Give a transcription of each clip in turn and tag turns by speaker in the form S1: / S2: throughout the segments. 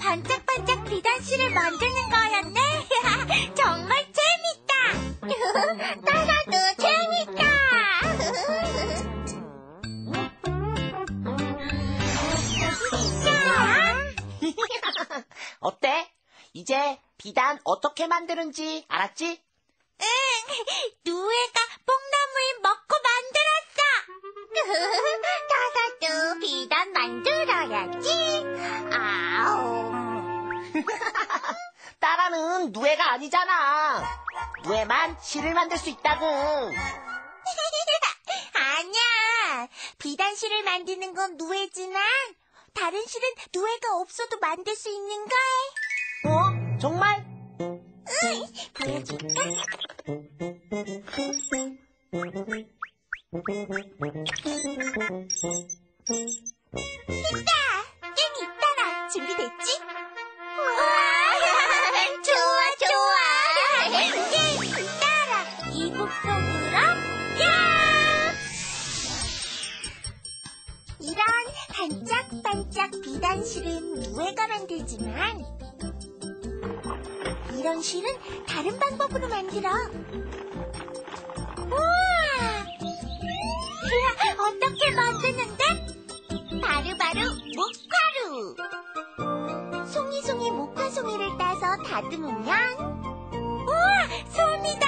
S1: 반짝반짝 비단씨를 만드는 거였네. 정말 재밌다. 나도 재밌다.
S2: 어때? 이제 비단 어떻게 만드는지 알았지?
S1: 응, 누에가 뽕나무를 먹고 만들었어. 타사도 비단 만들어야지. 아우.
S2: 따라는 누에가 아니잖아. 누에만 실을 만들 수 있다고.
S1: 아니야. 비단실을 만드는 건 누에지만 다른 실은 누에가 없어도 만들 수 있는걸.
S2: 어? 정말?
S1: 응, 보여줄까? 됐다! 게임 있다라! 준비됐지? 우와! 좋아! 게임 있다라! 이북 속으로 야! 이런 반짝반짝 비단실은 누에가 만들지만 이런 실은 다른 방법으로 만들어. 우와! 어떻게 만드는데? 바로 목화루! 송이송이 목화송이를 따서 다듬으면 우와! 솜이다!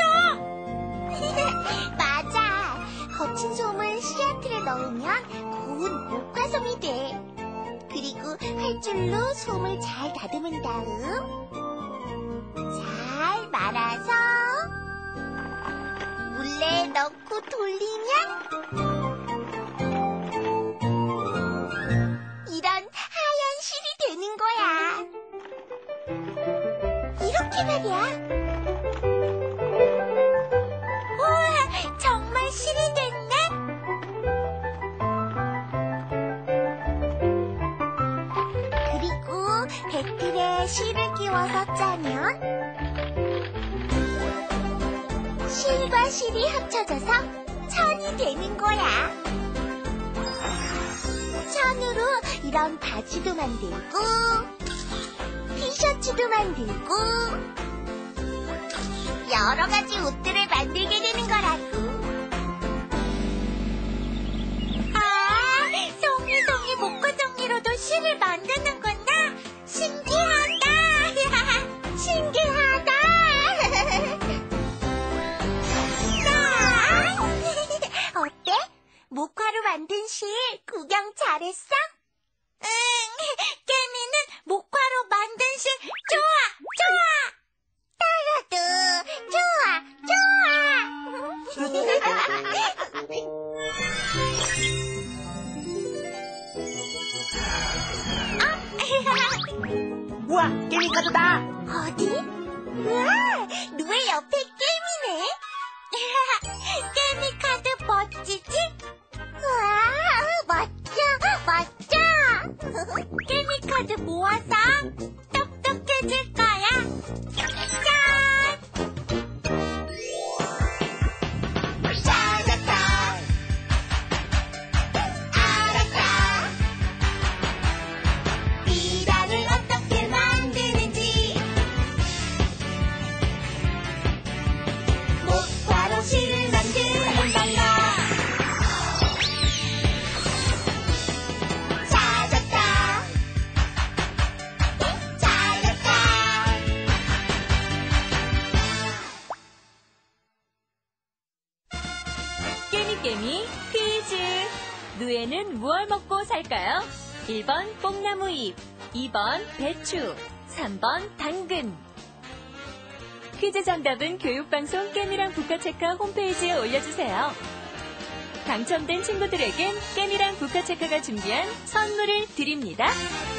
S1: 솜! 맞아! 거친 솜을 씨앗틀에 넣으면 고운 목화솜이 돼. 그리고 활줄로 솜을 잘 다듬은 다음 잘 말아서 물에 넣고 돌리면 이런 하얀 실이 되는 거야. 이렇게 말이야. 우와, 정말 실이 됐네. 그리고 배틀에 실을 끼워서 짜면 실과 실이 합쳐져서 천이 되는 거야. 천으로 이런 바지도 만들고 티셔츠도 만들고 여러 가지 옷들을 만들게 되는 거라고. 아, 송이송이 목화송이로도 실을 만드는구나. 신기하다. 신기하다. 어때? 목화로 만든 실 구경 잘했어? 응, 깨미는 목화로 만든 실 좋아! 따라도 좋아!
S2: 우와, 게임 카드다.
S1: 어디? 우와, 누의 옆에 깨미네. 깨미 카드 멋지지? 우와, 멋져. 깨미 카드 모아서 똑똑해질 거야. 짠! 찾았다. 알았다. 비단을 어떻게 만드는지 목화로 실을 만드는 방법 찾았다.
S3: 깨미깨미 퀴즈. 누에는 무얼 먹고 살까요? 1번 뽕나무 잎, 2번 배추, 3번 당근. 퀴즈 정답은 교육방송 깨미랑 북카체크 홈페이지에 올려주세요. 당첨된 친구들에겐 깨미랑 북카체크가 준비한 선물을 드립니다.